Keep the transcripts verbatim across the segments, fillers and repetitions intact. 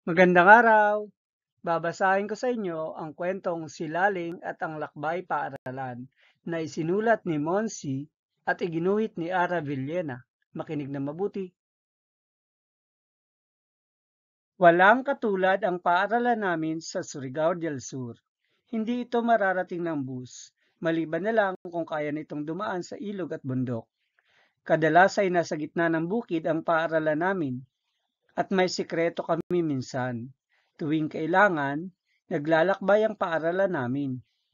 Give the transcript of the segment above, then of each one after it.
Magandang araw! Babasahin ko sa inyo ang kwentong Si Laling at ang Lakbay Paaralan na isinulat ni Monsi at iginuhit ni Ara Villena. Makinig na mabuti. Walang katulad ang paaralan namin sa Surigao del Sur. Hindi ito mararating ng bus, maliban na lang kung kaya nitong dumaan sa ilog at bundok. Kadalas ay nasa gitna ng bukid ang paaralan namin. At may sikreto kami minsan. Tuwing kailangan, naglalakbay ang paaralan namin.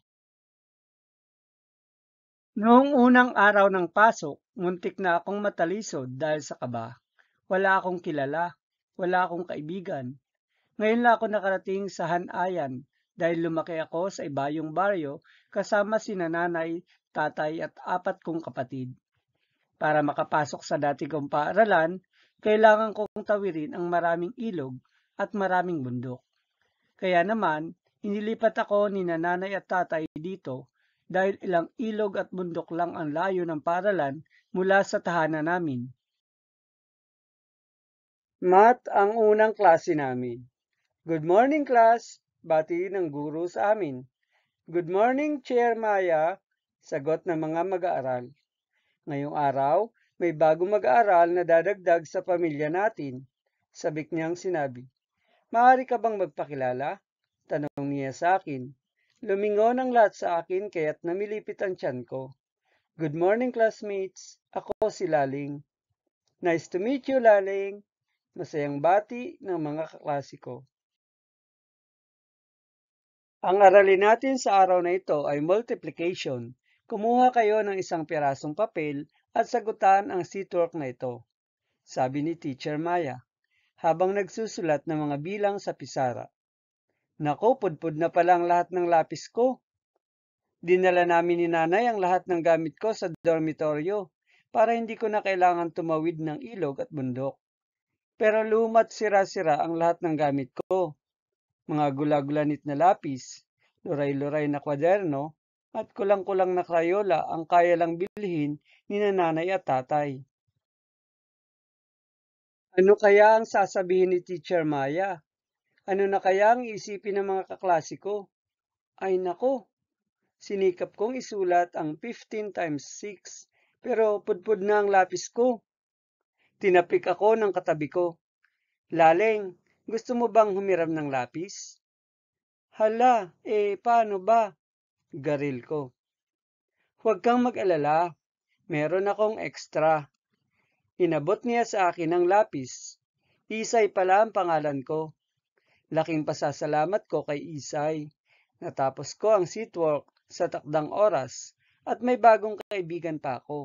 Noong unang araw ng pasok, muntik na akong matalisod dahil sa kaba. Wala akong kilala, wala akong kaibigan. Ngayon lang ako nakarating sa Hanayan dahil lumaki ako sa ibayong baryo kasama si nanay, tatay at apat kong kapatid. Para makapasok sa dati kong paaralan, kailangan kong tawirin ang maraming ilog at maraming bundok. Kaya naman, inilipat ako ni nanay at tatay dito dahil ilang ilog at bundok lang ang layo ng paaralan mula sa tahanan namin. Math ang unang klase namin. Good morning, class! Bati ng guro sa amin. Good morning, Chair Maya! Sagot ng mga mag-aaral. Ngayong araw, may bagong mag-aaral na dadagdag sa pamilya natin. Sabik niyang sinabi. Maaari ka bang magpakilala? Tanong niya sa akin. Lumingon ang lahat sa akin kaya't namilipit ang tiyan ko. Good morning, classmates. Ako si Laling. Nice to meet you, Laling. Masayang bati ng mga kaklase ko. Ang aralin natin sa araw na ito ay multiplication. Kumuha kayo ng isang pirasong papel at sagutan ang seatwork na ito. Sabi ni Teacher Maya, habang nagsusulat ng mga bilang sa pisara. Nako, pudpud na pala ang lahat ng lapis ko. Dinala namin ni nanay ang lahat ng gamit ko sa dormitoryo para hindi ko na kailangan tumawid ng ilog at bundok. Pero lumat sira-sira ang lahat ng gamit ko. Mga gula-gulanit na lapis, luray-luray na kwaderno, at kulang-kulang na krayola ang kaya lang bilhin ni nanay at tatay. Ano kaya ang sasabihin ni Teacher Maya? Ano na kaya ang isipin ng mga kaklase ko? Ay nako, sinikap kong isulat ang fifteen times six, pero pudpud na ang lapis ko. Tinapik ako ng katabi ko. Laleng, gusto mo bang humiram ng lapis? Hala, eh paano ba? Garil ko. Huwag kang mag-alala, meron akong extra. Inabot niya sa akin ang lapis. Isay pala ang pangalan ko. Laking pasasalamat ko kay Isay. Natapos ko ang seatwork sa takdang oras at may bagong kaibigan pa ako.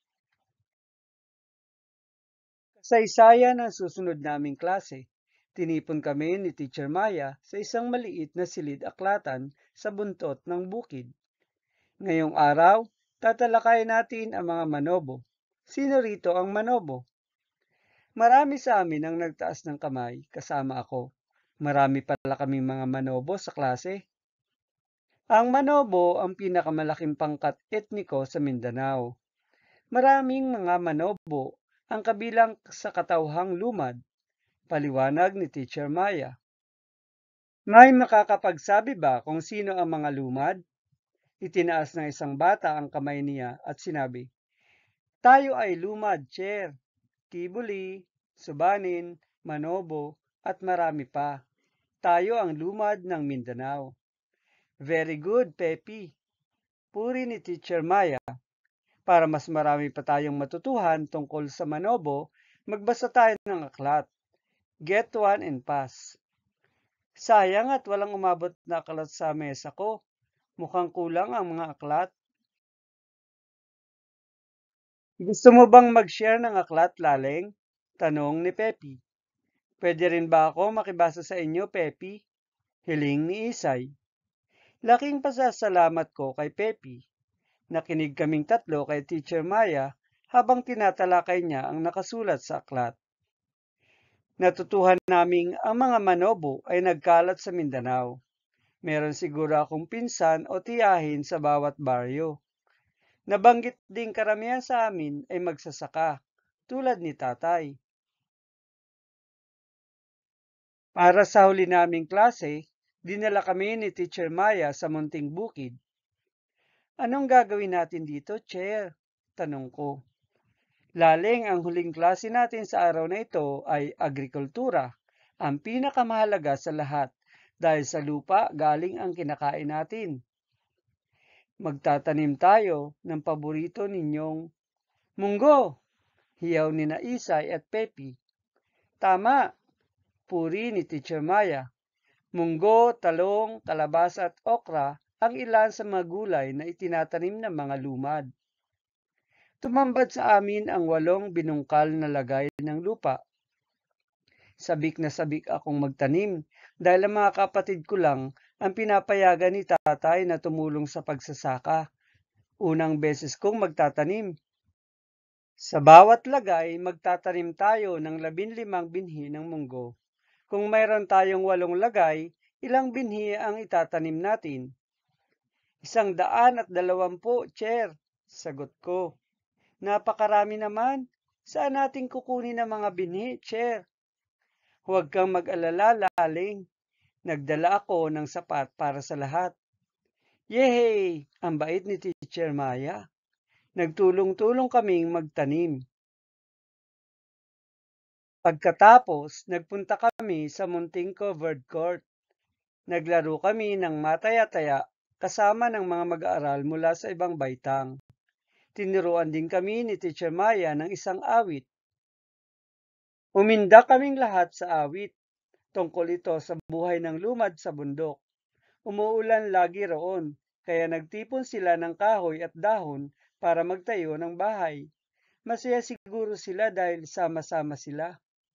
Kasaysayan ang susunod naming klase. Tinipon kami ni Teacher Maya sa isang maliit na silid-aklatan sa buntot ng bukid. Ngayong araw, tatalakayin natin ang mga manobo. Sino rito ang manobo? Marami sa amin ang nagtaas ng kamay, kasama ako. Marami pala kaming mga manobo sa klase. Ang manobo ang pinakamalaking pangkat etniko sa Mindanao. Maraming mga manobo ang kabilang sa katauhang lumad, paliwanag ni Teacher Maya. May makakapagsabi ba kung sino ang mga lumad? Itinaas ng isang bata ang kamay niya at sinabi, tayo ay lumad, Chair. Tibuli, Subanin, Manobo, at marami pa. Tayo ang lumad ng Mindanao. Very good, Pepi. Puri ni Teacher Maya. Para mas marami pa tayong matutuhan tungkol sa Manobo, magbasa tayo ng aklat. Get one and pass. Sayang at walang umabot na aklat sa mesa ko. Mukhang kulang ang mga aklat. Gusto mo bang mag-share ng aklat, Laleng? Tanong ni Pepi. Pwede rin ba ako makibasa sa inyo, Pepi? Hiling ni Isay. Laking pasasalamat ko kay Pepi. Nakinig kaming tatlo kay Teacher Maya habang tinatalakay niya ang nakasulat sa aklat. Natutuhan naming ang mga manobo ay nagkalat sa Mindanao. Meron siguro akong pinsan o tiyahin sa bawat baryo. Nabanggit ding karamihan sa amin ay magsasaka, tulad ni tatay. Para sa huli naming klase, dinala kami ni Teacher Maya sa munting bukid. Anong gagawin natin dito, Chair? Tanong ko. Laling, ang huling klase natin sa araw na ito ay agrikultura, ang pinakamahalaga sa lahat dahil sa lupa galing ang kinakain natin. Magtatanim tayo ng paborito ninyong munggo, hiyaw ni na Isay at Pepi. Tama, puri ni Teacher Maya. Munggo, talong, kalabasa at okra ang ilan sa mga gulay na itinatanim ng mga lumad. Tumambad sa amin ang walong binungkal na lagay ng lupa. Sabik na sabik akong magtanim dahil ang mga kapatid ko lang ang pinapayagan ni tatay na tumulong sa pagsasaka. Unang beses kong magtatanim. Sa bawat lagay, magtatanim tayo ng labinlimang binhi ng munggo. Kung mayroon tayong walong lagay, ilang binhi ang itatanim natin? Isang daan at dalawampu, Chair, sagot ko. Napakarami naman. Saan natin kukunin ang mga binhi, Chair? Huwag kang mag-alala, Laling. Nagdala ako ng sapat para sa lahat. Yehey! Ang bait ni Teacher Maya. Nagtulong-tulong kaming magtanim. Pagkatapos, nagpunta kami sa munting covered court. Naglaro kami ng mataya-taya kasama ng mga mag-aaral mula sa ibang baitang. Tinuruan din kami ni Teacher Maya ng isang awit. Uminda kaming lahat sa awit. Tungkol ito sa buhay ng lumad sa bundok. Umuulan lagi roon, kaya nagtipon sila ng kahoy at dahon para magtayo ng bahay. Masaya siguro sila dahil sama-sama sila.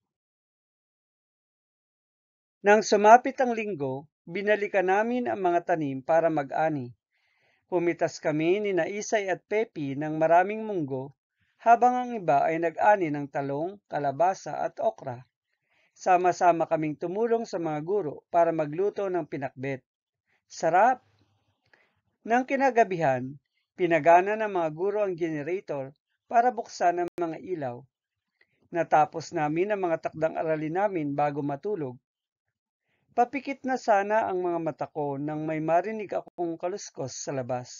Nang sumapit ang linggo, binalikan namin ang mga tanim para mag-ani. Pumitas kami ni na Isay at Pepi ng maraming munggo, habang ang iba ay nag-ani ng talong, kalabasa at okra. Sama-sama kaming tumulong sa mga guro para magluto ng pinakbet. Sarap! Nang kinagabihan, pinagana ng mga guro ang generator para buksan ang mga ilaw. Natapos namin ang mga takdang aralin namin bago matulog. Papikit na sana ang mga mata ko nang may marinig akong kaluskos sa labas.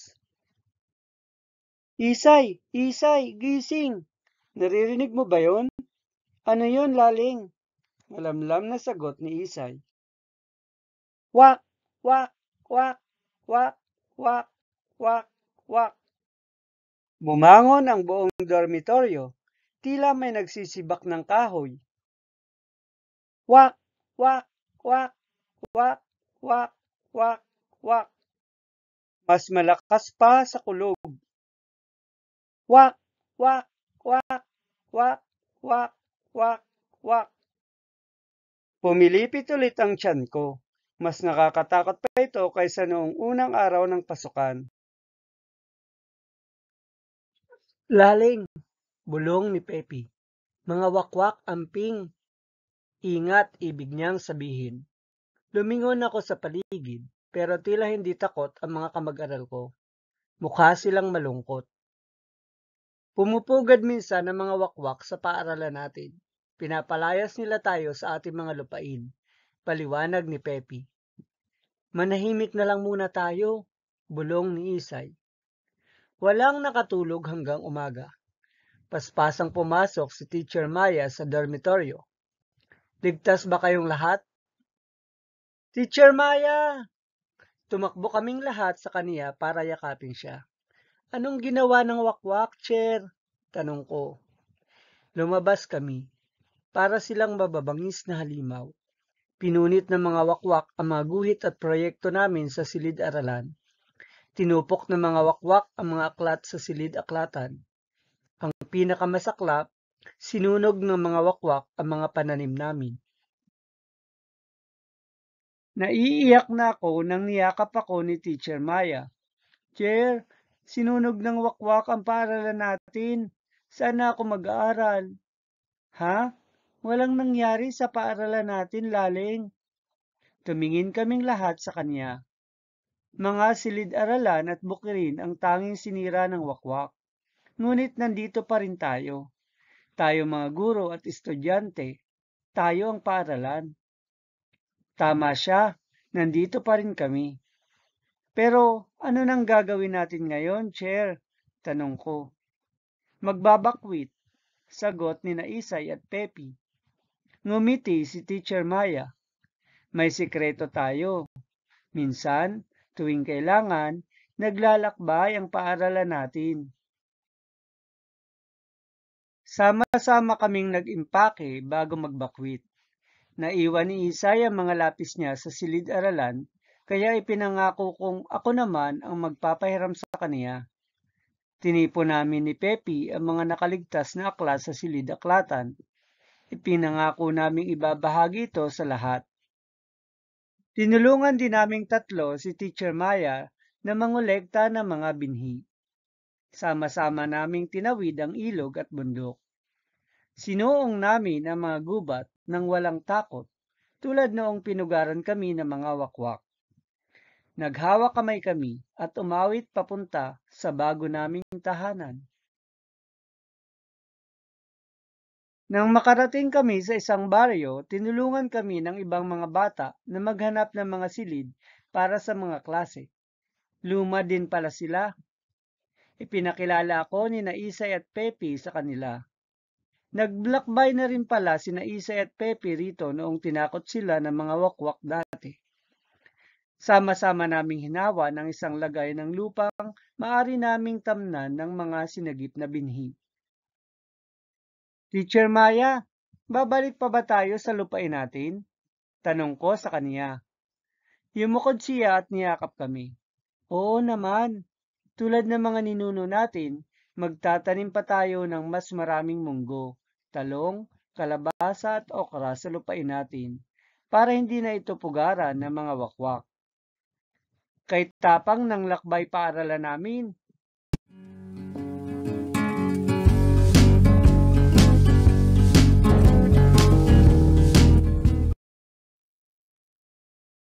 Isay! Isay! Gising! Naririnig mo ba yon? Ano yon, Laling? Malamlam na sagot ni Isay. Wak! Wak! Wak! Wak! Wak! Wak! Wak! Bumangon ang buong dormitoryo. Tila may nagsisibak ng kahoy. Wak! Wak! Wak! Wak! Wak! Wak! Wak! Mas malakas pa sa kulog. Wak! Wak! Wak! Wak! Wak! Wak! Wak! Pumilipit ulit ang tiyan ko. Mas nakakatakot pa ito kaysa noong unang araw ng pasukan. Laling, bulong ni Pepi. Mga wakwak amping. Ingat, ibig niyang sabihin. Lumingon ako sa paligid, pero tila hindi takot ang mga kamag-aral ko. Mukha silang malungkot. Pumupugad minsan ang mga wakwak sa paaralan natin. Pinapalayas nila tayo sa ating mga lupain. Paliwanag ni Pepi. Manahimik na lang muna tayo, bulong ni Isay. Walang nakatulog hanggang umaga. Paspasang pumasok si Teacher Maya sa dormitoryo. Ligtas ba kayong lahat? Teacher Maya! Tumakbo kaming lahat sa kaniya para yakapin siya. Anong ginawa ng wakwak, Chair? Tanong ko. Lumabas kami. Para silang mababangis na halimaw. Pinunit ng mga wakwak ang mga guhit at proyekto namin sa silid-aralan. Tinupok ng mga wakwak ang mga aklat sa silid-aklatan. Ang pinakamasaklap, sinunog ng mga wakwak ang mga pananim namin. Naiiyak na ako nang niyakap ako ni Teacher Maya. Chair, sinunog ng wakwak ang paaralan natin. Saan na ako mag-aaral? Ha? Walang nangyari sa paaralan natin, Laling. Tumingin kaming lahat sa kanya. Mga silid-aralan at bukirin ang tanging sinira ng wakwak. Ngunit nandito pa rin tayo. Tayo mga guro at estudyante. Tayo ang paaralan. Tama siya, nandito pa rin kami. Pero ano nang gagawin natin ngayon, Chair? Tanong ko. Magbabakwit, sagot ni na Isay at Pepi. Ngumiti si Teacher Maya. May sikreto tayo. Minsan, tuwing kailangan, naglalakbay ang paaralan natin. Sama-sama kaming nag-impake bago magbakwit. Naiwan ni Isay ang mga lapis niya sa silid-aralan, kaya ipinangako kong ako naman ang magpapahiram sa kaniya. Tinipon namin ni Pepi ang mga nakaligtas na aklat sa silid-aklatan. Ipinangako naming ibabahagi ito sa lahat. Tinulungan din naming tatlo si Teacher Maya na mangolekta ng mga binhi. Sama-sama naming tinawid ang ilog at bundok. Sinuong namin ang mga gubat nang walang takot, tulad noong pinugaran kami ng mga wakwak. Naghawak kamay kami at umawit papunta sa bago naming tahanan. Nang makarating kami sa isang baryo, tinulungan kami ng ibang mga bata na maghanap ng mga silid para sa mga klase. Luma din pala sila. Ipinakilala ako ni na Isay at Pepi sa kanila. Naglakbay na rin pala si na Isay at Pepi rito noong tinakot sila ng mga wakwak dati. Sama-sama naming hinawa ng isang lagay ng lupang maaari naming tamnan ng mga sinagip na binhi. Teacher Maya, babalik pa ba tayo sa lupain natin? Tanong ko sa kaniya. Yumukod siya at niyakap kami. Oo naman, tulad ng mga ninuno natin, magtatanim pa tayo ng mas maraming munggo, talong, kalabasa at okra sa lupain natin para hindi na ito pugaran ng mga wakwak. Kay tapang ng lakbay paaralan namin,